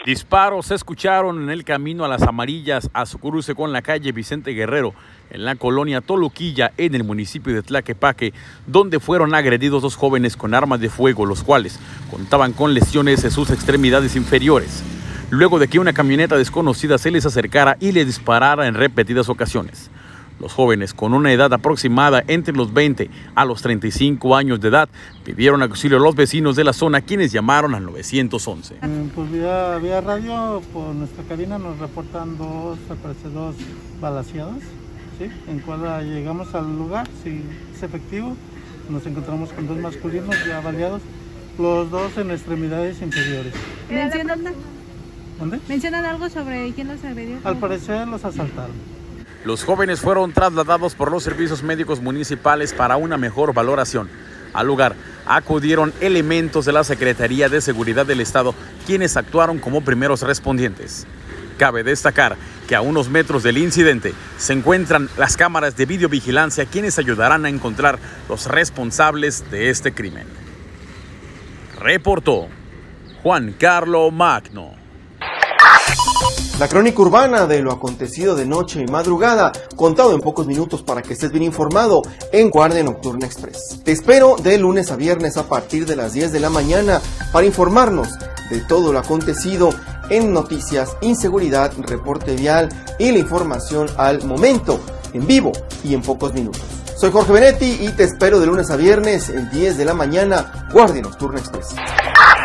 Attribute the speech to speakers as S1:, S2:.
S1: Disparos se escucharon en el camino a Las Amarillas a su cruce con la calle Vicente Guerrero, en la colonia Toluquilla, en el municipio de Tlaquepaque, donde fueron agredidos dos jóvenes con armas de fuego, los cuales contaban con lesiones en sus extremidades inferiores, luego de que una camioneta desconocida se les acercara y les disparara en repetidas ocasiones. Los jóvenes, con una edad aproximada entre los 20 a los 35 años de edad, pidieron auxilio a los vecinos de la zona, quienes llamaron al 911.
S2: Pues vía radio, por nuestra cabina nos reportan dos balaceadas, ¿sí? En cual llegamos al lugar, si es efectivo, nos encontramos con dos masculinos ya baleados, los dos en extremidades inferiores.
S3: ¿Mencionan algo sobre quién los agredió?
S2: Al parecer los asaltaron.
S1: Los jóvenes fueron trasladados por los servicios médicos municipales para una mejor valoración. Al lugar acudieron elementos de la Secretaría de Seguridad del Estado, quienes actuaron como primeros respondientes. Cabe destacar que a unos metros del incidente se encuentran las cámaras de videovigilancia, quienes ayudarán a encontrar los responsables de este crimen. Reportó Juan Carlos Magno.
S4: La crónica urbana de lo acontecido de noche y madrugada, contado en pocos minutos para que estés bien informado en Guardia Nocturna Express. Te espero de lunes a viernes a partir de las 10 de la mañana para informarnos de todo lo acontecido en noticias, inseguridad, reporte vial y la información al momento, en vivo y en pocos minutos. Soy Jorge Benetti y te espero de lunes a viernes en 10 de la mañana, Guardia Nocturna Express.